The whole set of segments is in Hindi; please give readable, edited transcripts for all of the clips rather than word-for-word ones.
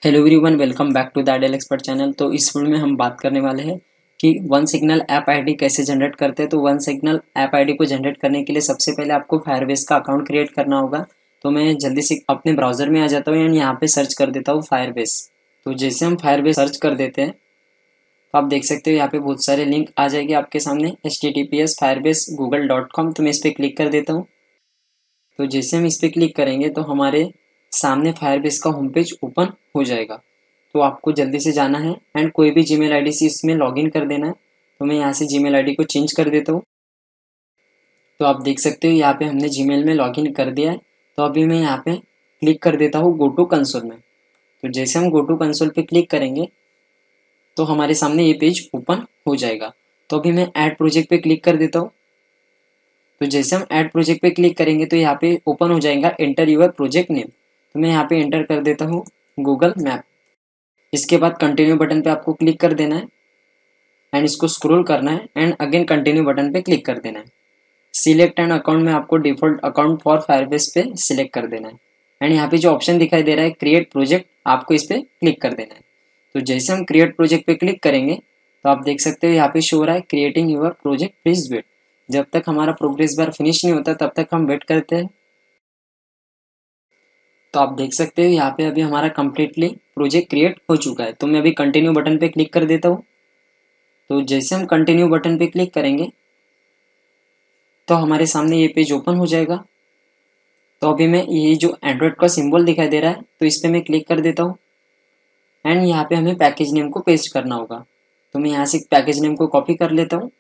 Hello everyone, welcome back to the ideal expert channel. तो इस वीडियो में हम बात करने वाले हैं कि वन सिग्नल ऐप आईडी कैसे जनरेट करते हैं। तो वन सिग्नल ऐप आईडी को जनरेट करने के लिए सबसे पहले आपको फायरबेस का अकाउंट क्रिएट करना होगा। तो मैं जल्दी से अपने ब्राउजर में आ जाता हूँ एंड यहाँ पे सर्च कर देता हूँ फायरबेस। तो जैसे हम फायरबेस सर्च कर देते हैं तो आप देख सकते हो यहाँ पे बहुत सारे लिंक आ जाएंगे आपके सामने https://firebase.google.com। तो मैं इस पर क्लिक कर देता हूँ। तो जैसे हम इस पर क्लिक करेंगे तो हमारे सामने फायरबेस का होम पेज ओपन हो जाएगा। तो आपको जल्दी से जाना है एंड कोई भी जीमेल आईडी से इसमें लॉगिन कर देना है। तो मैं यहाँ से जीमेल आईडी को चेंज कर देता हूँ। तो आप देख सकते हो यहाँ पे हमने जीमेल में लॉगिन कर दिया है। तो अभी मैं यहाँ पे क्लिक कर देता हूँ गो टू कंसोल में। तो जैसे हम गो टू कंसोल पे क्लिक करेंगे तो हमारे सामने ये पेज ओपन हो जाएगा। तो अभी मैं ऐड प्रोजेक्ट पे क्लिक कर देता हूँ। तो जैसे हम ऐड प्रोजेक्ट पे क्लिक करेंगे तो यहाँ पे ओपन हो जाएगा एंटर यूर प्रोजेक्ट नेम। तो मैं यहाँ पे एंटर कर देता हूँ गूगल मैप। इसके बाद कंटिन्यू बटन पे आपको क्लिक कर देना है एंड इसको स्क्रॉल करना है एंड अगेन कंटिन्यू बटन पे क्लिक कर देना है। सिलेक्ट एंड अकाउंट में आपको डिफॉल्ट अकाउंट फॉर फायरबेस पे सिलेक्ट कर देना है एंड यहाँ पे जो ऑप्शन दिखाई दे रहा है क्रिएट प्रोजेक्ट, आपको इस पे क्लिक कर देना है। तो जैसे हम क्रिएट प्रोजेक्ट पे क्लिक करेंगे तो आप देख सकते हो यहाँ पे शो हो रहा है creating your project, please wait. जब तक हमारा प्रोग्रेस बार फिनिश नहीं होता तब तक हम वेट करते हैं। तो आप देख सकते हो यहाँ पे अभी हमारा कम्प्लीटली प्रोजेक्ट क्रिएट हो चुका है। तो मैं अभी कंटिन्यू बटन पे क्लिक कर देता हूँ। तो जैसे हम कंटिन्यू बटन पे क्लिक करेंगे तो हमारे सामने ये पेज ओपन हो जाएगा। तो अभी मैं ये जो एंड्रॉयड का सिंबल दिखाई दे रहा है तो इस पे मैं क्लिक कर देता हूँ एंड यहाँ पे हमें पैकेज नेम को पेस्ट करना होगा। तो मैं यहाँ से पैकेज नेम को कॉपी कर लेता हूँ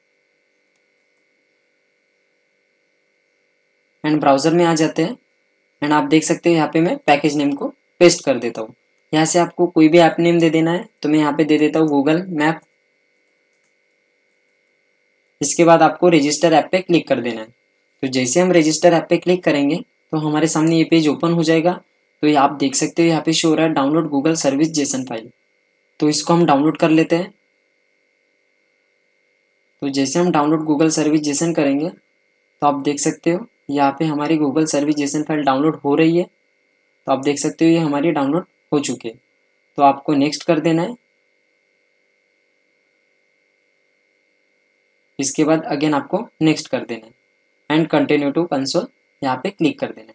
एंड ब्राउजर में आ जाते हैं एंड आप देख सकते हो यहाँ पे मैं पैकेज नेम को पेस्ट कर देता हूँ। यहाँ से आपको कोई भी ऐप नेम दे देना है। तो मैं यहाँ पे दे देता हूँ गूगल मैप। इसके बाद आपको रजिस्टर ऐप पे क्लिक कर देना है। तो जैसे हम रजिस्टर ऐप पे क्लिक करेंगे तो हमारे सामने ये पेज ओपन हो जाएगा। तो ये आप देख सकते हो यहाँ पे शो हो रहा है download Google service JSON file. तो इसको हम डाउनलोड कर लेते हैं। तो जैसे हम डाउनलोड गूगल सर्विस जेसन करेंगे तो आप देख सकते हो यहाँ पे हमारी Google service JSON file download हो रही है। तो आप देख सकते हो ये हमारी डाउनलोड हो चुकी है। तो आपको नेक्स्ट कर देना है। इसके बाद अगेन आपको नेक्स्ट कर देना है एंड कंटिन्यू टू कंसोल यहाँ पे क्लिक कर देना है।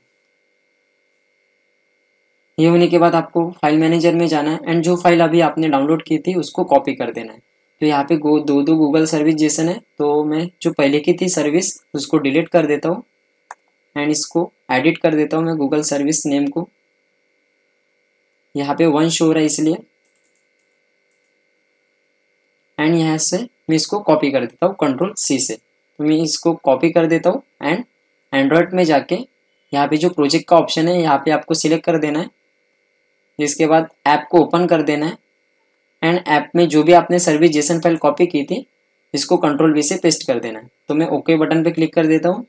ये होने के बाद आपको फाइल मैनेजर में जाना है एंड जो फाइल अभी आपने डाउनलोड की थी उसको कॉपी कर देना है। तो यहाँ पे दो गूगल सर्विस जेसन है। तो मैं जो पहले की थी सर्विस उसको डिलीट कर देता हूँ एंड इसको एडिट कर देता हूँ मैं गूगल सर्विस नेम को। यहाँ पे वन शो हो रहा है इसलिए एंड यहाँ से मैं इसको कॉपी कर देता हूँ कंट्रोल सी से। तो मैं इसको कॉपी कर देता हूँ एंड एंड्रॉयड में जाके यहाँ पे जो प्रोजेक्ट का ऑप्शन है यहाँ पे आपको सिलेक्ट कर देना है। इसके बाद ऐप को ओपन कर देना है एंड ऐप में जो भी आपने सर्विस जेसन फाइल कॉपी की थी इसको कंट्रोल वी से पेस्ट कर देना है। तो मैं ओके बटन पे क्लिक कर देता हूँ।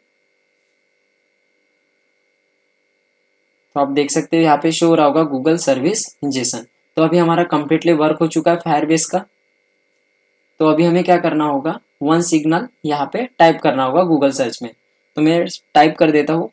तो आप देख सकते हो यहाँ पे शो हो रहा होगा गूगल सर्विस जेसन। तो अभी हमारा कंप्लीटली वर्क हो चुका है फायरबेस का। तो अभी हमें क्या करना होगा, वन सिग्नल यहाँ पे टाइप करना होगा गूगल सर्च में। तो मैं टाइप कर देता हूँ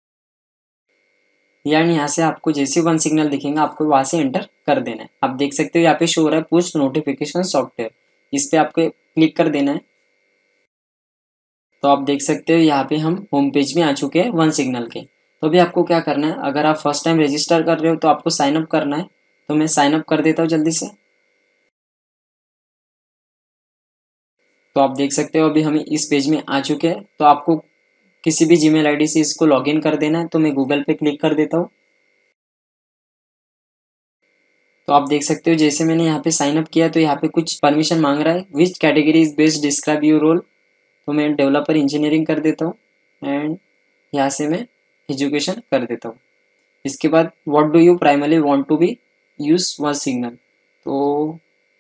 यानी यहाँ से आपको जैसे वन सिग्नल दिखेगा आपको वहां से एंटर कर देना है। आप देख सकते हो यहाँ पे शो हो रहा है पुश नोटिफिकेशन सॉफ्टवेयर, इस पे आपको क्लिक कर देना है। तो आप देख सकते हो यहाँ पे हम होम पेज में आ चुके हैं वन सिग्नल के। तो अभी आपको क्या करना है, अगर आप फर्स्ट टाइम रजिस्टर कर रहे हो तो आपको साइन अप करना है। तो मैं साइन अप कर देता हूँ जल्दी से। तो आप देख सकते हो अभी हम इस पेज में आ चुके हैं। तो आपको किसी भी जीमेल आईडी से इसको लॉगिन कर देना है। तो मैं गूगल पे क्लिक कर देता हूँ। तो आप देख सकते हो जैसे मैंने यहाँ पे साइन अप किया तो यहाँ पे कुछ परमिशन मांग रहा है, which category is best describe your role. तो मैं डेवलपर इंजीनियरिंग कर देता हूँ एंड यहाँ से मैं एजुकेशन कर देता हूँ। इसके बाद what do you primarily want to be use one signal. तो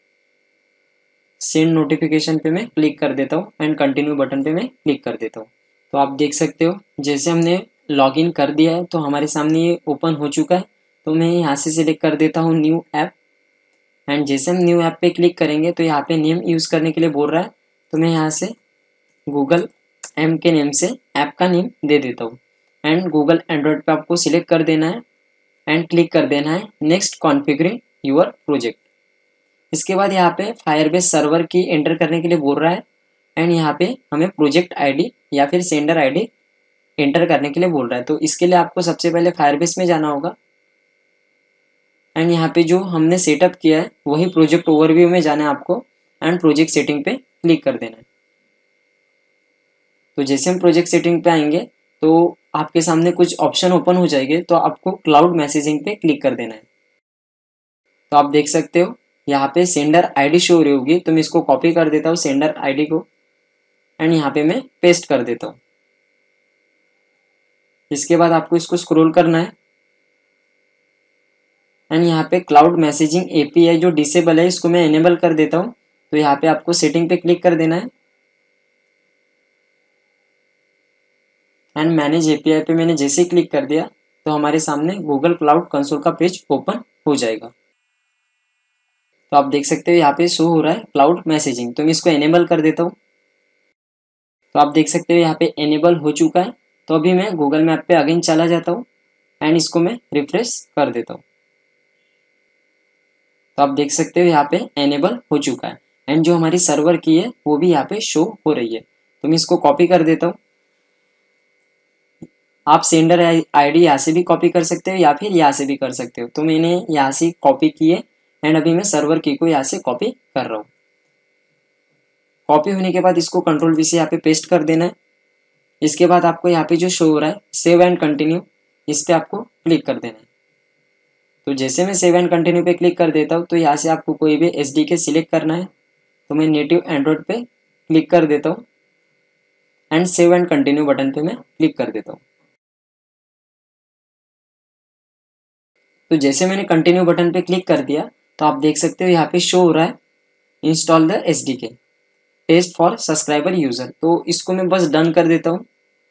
सेंड नोटिफिकेशन पे मैं क्लिक कर देता हूँ एंड कंटिन्यू बटन पे मैं क्लिक कर देता हूँ। तो आप देख सकते हो जैसे हमने लॉगिन कर दिया है तो हमारे सामने ये ओपन हो चुका है। तो मैं यहाँ से सिलेक्ट कर देता हूँ न्यू ऐप एंड जैसे हम न्यू ऐप पे क्लिक करेंगे तो यहाँ पे नेम यूज करने के लिए बोल रहा है। तो मैं यहाँ से गूगल एम के नेम से ऐप का नेम दे देता हूँ एंड गूगल एंड्रॉयड पे आपको सिलेक्ट कर देना है एंड क्लिक कर देना है नेक्स्ट कॉन्फ़िगरिंग योर प्रोजेक्ट। इसके बाद यहाँ पे फायरबेस सर्वर की एंटर करने के लिए बोल रहा है एंड यहाँ पे हमें प्रोजेक्ट आईडी या फिर सेंडर आईडी एंटर करने के लिए बोल रहा है। तो इसके लिए आपको सबसे पहले फायरबेस में जाना होगा एंड यहाँ पे जो हमने सेटअप किया है वही प्रोजेक्ट ओवरव्यू में जाना है आपको एंड प्रोजेक्ट सेटिंग पे क्लिक कर देना है। तो जैसे हम प्रोजेक्ट सेटिंग पे आएंगे तो आपके सामने कुछ ऑप्शन ओपन हो जाएंगे, तो आपको क्लाउड मैसेजिंग पे क्लिक कर देना है। तो आप देख सकते हो यहाँ पे सेंडर आईडी शो हो रही होगी, तो मैं इसको कॉपी कर देता हूँ सेंडर आईडी को एंड यहाँ पे मैं पेस्ट कर देता हूँ। इसके बाद आपको इसको स्क्रॉल करना है एंड यहाँ पे क्लाउड मैसेजिंग एपीआई जो डिसेबल है इसको मैं इनेबल कर देता हूँ। तो यहाँ पे आपको सेटिंग पे क्लिक कर देना है एंड मैनेज एपीआई पे मैंने जैसे ही क्लिक कर दिया तो हमारे सामने गूगल क्लाउड कंसोल का पेज ओपन हो जाएगा। तो आप देख सकते हो यहाँ पे शो हो रहा है क्लाउड मैसेजिंग, तो मैं इसको इनेबल कर देता हूँ। तो आप देख सकते हो यहाँ पे इनेबल हो चुका है। तो अभी मैं गूगल मैप पे अगेन चला जाता हूँ एंड इसको मैं रिफ्रेश कर देता हूँ। तो आप देख सकते हो यहाँ पे इनेबल हो चुका है एंड जो हमारी सर्वर की है वो भी यहाँ पे शो हो रही है। तो मैं इसको कॉपी कर देता हूँ। आप सेंडर आईडी यहाँ से भी कॉपी कर सकते हो या फिर यहाँ से भी कर सकते हो। तो मैंने यहाँ से कॉपी की है एंड अभी मैं सर्वर की को यहाँ से कॉपी कर रहा हूँ। कॉपी होने के बाद इसको कंट्रोल वी से यहाँ पे पेस्ट कर देना है। इसके बाद आपको यहाँ पे जो शो हो रहा है सेव एंड कंटिन्यू, इस पे आपको क्लिक कर देना है। तो जैसे मैं सेव एंड कंटिन्यू पे क्लिक कर देता हूँ तो यहाँ से आपको कोई भी एसडीके सिलेक्ट करना है। तो मैं नेटिव एंड्रॉइड पे क्लिक कर देता हूँ and save and continue button पे मैं क्लिक कर देता हूँ। तो जैसे मैंने कंटिन्यू बटन पे क्लिक कर दिया तो आप देख सकते हो यहाँ पे शो हो रहा है install the SDK test for subscriber user. तो इसको मैं बस डन कर देता हूँ।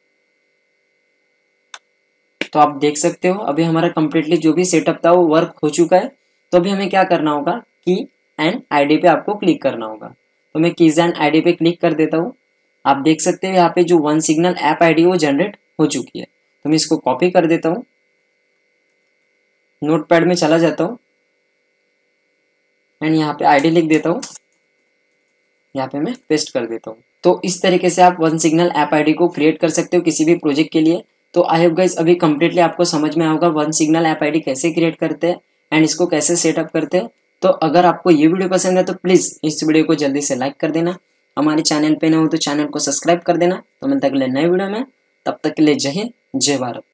तो आप देख सकते हो अभी हमारा कंप्लीटली जो भी सेटअप था वो वर्क हो चुका है। तो अभी हमें क्या करना होगा, की एंड आईडी पे आपको क्लिक करना होगा। तो मैं कीज एंड आईडी पे क्लिक कर देता हूँ। आप देख सकते हो यहाँ पे जो वन सिग्नल ऐप आईडी वो जनरेट हो चुकी है। तो मैं इसको कॉपी कर देता हूँ, नोटपैड में चला जाता हूँ एंड यहाँ पे आईडी लिख देता हूँ, यहाँ पे मैं पेस्ट कर देता हूँ। तो इस तरीके से आप वन सिग्नल ऐप आईडी को क्रिएट कर सकते हो किसी भी प्रोजेक्ट के लिए। तो आई होप गाइस अभी कंप्लीटली आपको समझ में आएगा वन सिग्नल ऐप आईडी कैसे क्रिएट करते हैं एंड इसको कैसे सेटअप करते हैं। तो अगर आपको ये वीडियो पसंद है तो प्लीज इस वीडियो को जल्दी से लाइक कर देना। हमारे चैनल पे न हो तो चैनल को सब्सक्राइब कर देना। तो मिलता है अगले नए वीडियो में, तब तक के लिए जय हिंद जय भारत।